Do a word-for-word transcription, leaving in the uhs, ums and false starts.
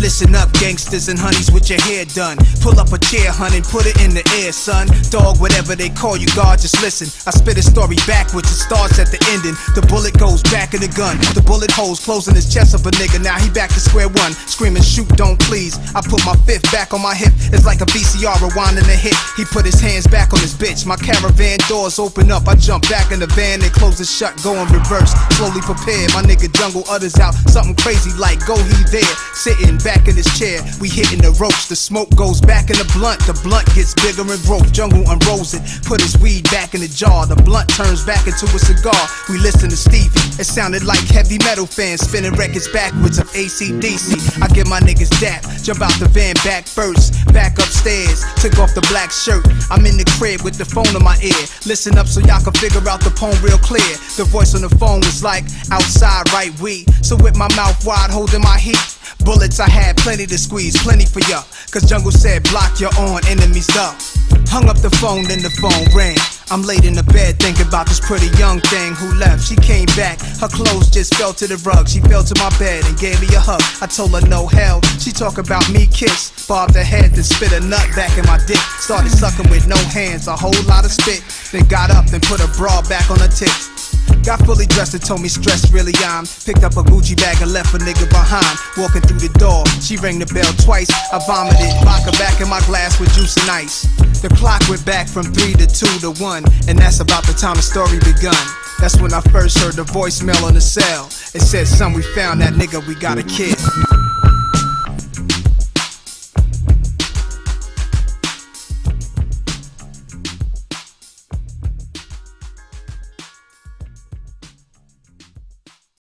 Listen up, gangsters and honeys with your hair done. Pull up a chair, hun, and put it in the air, son. Dog, whatever they call you, God, just listen. I spit a story backwards, it starts at the ending. The bullet goes back in the gun. The bullet holes closing his chest of a nigga. Now he back to square one, screaming, shoot, don't please. I put my fifth back on my hip. It's like a V C R rewinding a hit. He put his hands back on his bitch. My caravan doors open up. I jump back in the van and close it shut, go in reverse. Slowly prepared, my nigga Jungle utters out something crazy like, go he there. Sitting back in his chair, we hitting the ropes. The smoke goes back in the blunt. The blunt gets bigger and growth. Jungle unrolls it, put his weed back in the jar. The blunt turns back into a cigar. We listen to Stevie. It sounded like heavy metal fans spinning records backwards of A C D C. I get my niggas dap, jump out the van back first. Back upstairs, took off the black shirt. I'm in the crib with the phone in my ear. Listen up so y'all can figure out the poem real clear. The voice on the phone was like, outside, right, we. So with my mouth wide holding my heat. Bullets I had plenty to squeeze, plenty for ya. Cause Jungle said block your own enemies up. Hung up the phone, then the phone rang. I'm laid in the bed thinking about this pretty young thing who left. She came back, her clothes just fell to the rug. She fell to my bed and gave me a hug. I told her no hell. She talk about me kiss, bobbed her head, then spit a nut back in my dick. Started sucking with no hands, a whole lot of spit. Then got up and put a bra back on her tits. Got fully dressed and told me stress really I'm. Picked up a Gucci bag and left a nigga behind. Walking through the door, she rang the bell twice. I vomited, vodka back in my glass with juice and ice. The clock went back from three to two to one, and that's about the time the story begun. That's when I first heard the voicemail on the cell. It said, son, we found that nigga, we got a kid.